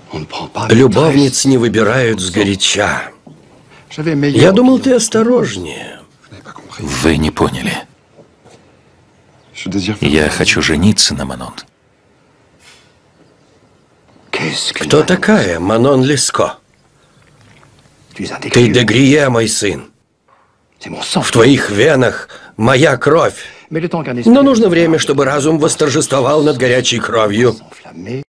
Любовниц не выбирают сгоряча. Я думал, ты осторожнее. Вы не поняли. Я хочу жениться на Манон. Кто такая Манон Леско? Ты де Грие, мой сын. В твоих венах моя кровь. Но нужно время, чтобы разум восторжествовал над горячей кровью.